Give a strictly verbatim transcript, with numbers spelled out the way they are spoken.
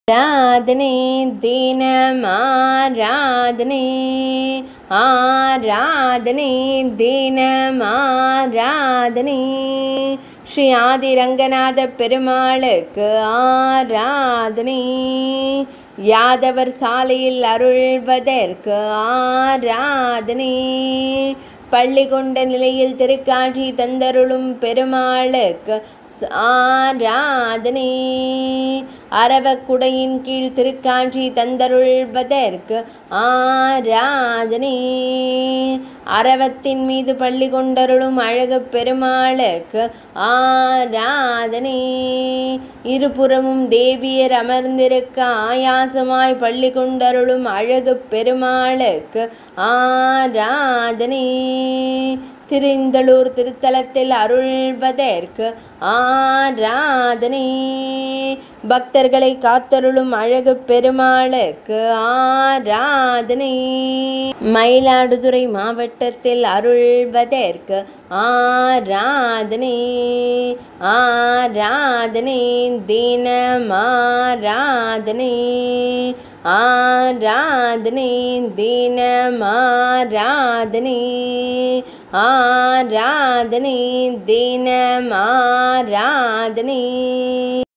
ஆராதனை தினமாராதனை ஆராதனை தினமாராதனை ஸ்ரீ ஆதிரங்கநாத பெருமாளுக்கு ஆராதனை யாதவர் சாலையில் அருள்வதற்கு ஆராதனை பள்ளி கொண்ட நிலையில் திருக்காட்சி தந்தருளும் பெருமாளுக்கு ஆராதனை அரவக்குடையின் கீழ் திருக்காட்சி தந்தருள்வதற்கு ஆராதனை அரவத்தின் மீது பள்ளி கொண்டருளும் அழகு பெருமாளுக்கு ஆராதனை இருபுறமும் தேவியர் அமர்ந்திருக்க ஆயாசமாய் பள்ளி கொண்டருளும் அழகு பெருமாளுக்கு ஆராதனை திருந்தலூர் திருத்தலத்தில் அருள்வதற்கு ஆராதனை பக்தர்களை காத்தருளும் அழகு பெருமாளுக்கு ஆராதனை மயிலாடுதுறை மாவட்டத்தில் அருள்வதற்கு ஆராதனை ஆராதனை தினமாராதனை ஆராதனை தினமாராதனை ஆராதனை தினமாராதனை